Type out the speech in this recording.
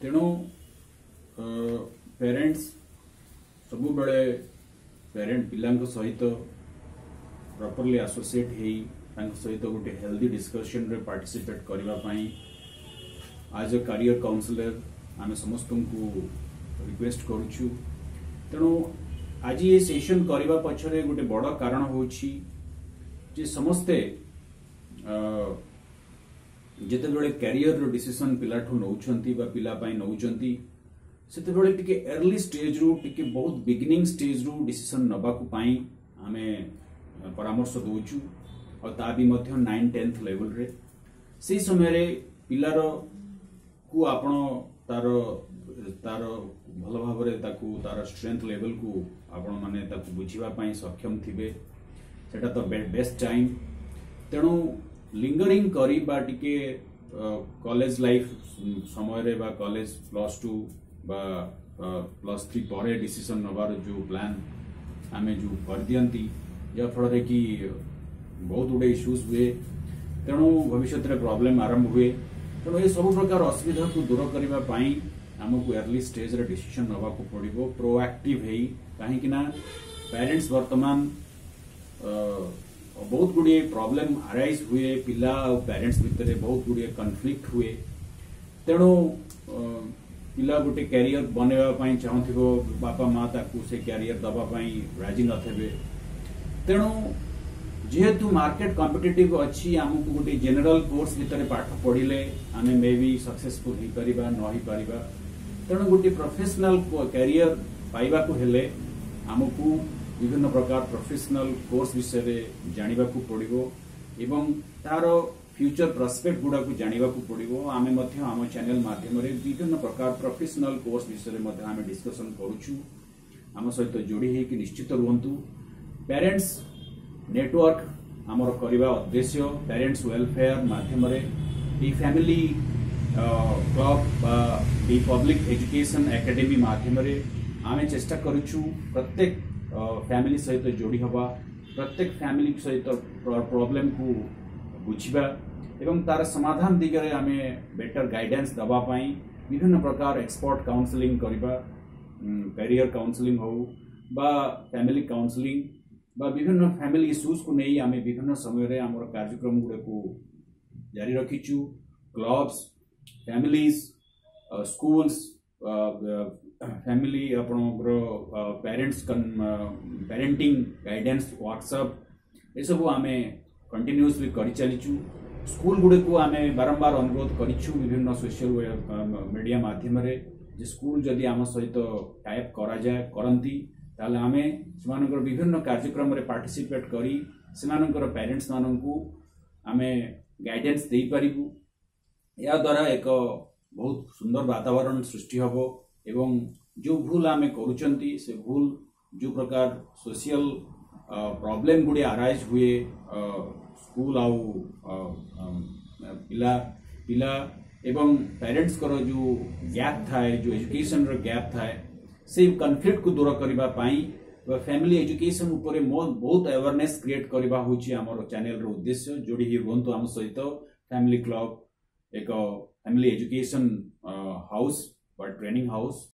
तेणु पेरेंट्स सब बेले पेरेंट पिला सहित प्रॉपरली एसोसिएट सहित गोटे हेल्दी डिस्कशन रे पार्टिसिपेट करने आज ए करियर काउंसलर आम समस्त को रिक्वेस्ट करुचु। तेणु आज ये सेशन करने पछरे गोटे बड़ कारण होछि जे समस्ते जिते बड़े कैरियर डिसीजन पिलाठू नौचंती बा पिला पाई नौचंती सेते बड़े टिके अर्ली स्टेज रू टिके बहुत बिगिनिंग स्टेज रू डिसीजन नबाकू पाई आमे परामर्श दोचु और ता भी मध्य 9-10th लेवल रे से समय रे पिलार को आपण तार तार भल भाव रे ताकू तार स्ट्रेंथ लेवल को आपण माने ताकू बुझिबा पाई सक्षम थिबे सेटा तो बेस्ट टाइम। तेणु लिंगरिंग करी बा टिके कॉलेज लाइफ समय रे बा कॉलेज +2 बा +3 पर डिसीजन नबार जो प्लान आमे जो कर दियंती या फल कि बहुत गुड़े इश्यूज हुए तेणु भविष्य में प्रॉब्लम आरंभ हुए। तेणु ये सब प्रकार असुविधा को दूर करने आमको अर्ली स्टेज रे डिसीजन नवा को पड़ो प्रोएक्टिव है कहीं पेरेंट्स वर्तमान बहुत गुड़े प्रॉब्लम अराइज हुए पिला और पेरेंट्स भितर बहुत गुड़े कन्फ्लिक्ट हुए। तेणु पिला गोटे कैरियर बनवाई चाहूथो बापा माँ से कैरियर दवाई राजी नथे। तेणु जेहेतु मार्केट कॉम्पिटिटिव अच्छी आमको गोटे जनरल कोर्स भितर पाठ पढ़ले आम मे बी सक्सेसफुल हो पारिबा न हो पारिबा। तेणु गोटे प्रोफेशनल कैरियर पाइबा को हेले आमको विभिन्न प्रकार प्रोफेशनल कोर्स विषय जानिबा को पड़िबो एवं तार फ्यूचर प्रोस्पेक्ट गुड़ा को जानिबा को पड़िबो। आमे मध्य आम चैनल माध्यम रे विभिन्न प्रकार प्रोफेशनल कोर्स विषय मध्य आमे डिस्कशन करूछु। आम सहित जोड़ी होकि निश्चित रुहंतु। पेरेंट्स नेटवर्क आमर करवा उद्देश्य पेरेंट्स वेलफेयर माध्यम रे फैमिली क्लब बा पब्लिक एजुकेशन एकेडमी माध्यम रे आमे चेष्टा करूछु प्रत्येक फैमिली सहित जोड़ी हवा प्रत्येक फैमिली सहित प्रॉब्लम को बुझा एवं तार समाधान दिगरे आमे बेटर गाइडेंस दबा पाई विभिन्न प्रकार एक्सपर्ट काउंसलिंग करबा करियर काउंसलिंग हो बा फैमिली काउंसलिंग बा विभिन्न फैमिली इश्यूज को नहीं आमे विभिन्न समय रे हमर कार्यक्रम गुडे को जारी रखिछु। क्लब्स फैमिलीज स्कूल्स फैमिली आपणकर पेरेंट्स पेरेंटिंग गाइडेंस वर्कशॉप ये सब आमे कंटिन्यूअसली करि चलिछु। स्कूल गुडे को आमे बारंबार अनुरोध करिछु विभिन्न सोशल मीडिया माध्यम रे जे स्कूल जदि आम सहित टाइप करा जाय करंती ताले आमे सेमानकर विभिन्न कार्यक्रम रे पार्टिसिपेट करी सेमानकर पेरेंट्स माननकू आमे गाइडेंस देई परिबु। या द्वारा एक बहुत सुंदर वातावरण सृष्टि हबो एवं जो भूल आमे करूचंती से भूल जो प्रकार सोशल प्रॉब्लम गुडी अराइज हुए स्कूल आउ पिला पिला एवं पेरेंट्स करो जो गैप थाए जो एजुकेशन रो गैप थाए से कन्फ्लिक्ट को दूर करबा पाई फैमिली एजुकेशन ऊपर बहुत अवेयरनेस क्रिएट करबा होची हमर चैनल रो उद्देश्य। जोड़ी ही रुहंतु हम सहित फैमिली क्लब एक फैमिली एजुकेशन हाउस बा ट्रेनिंग हाउस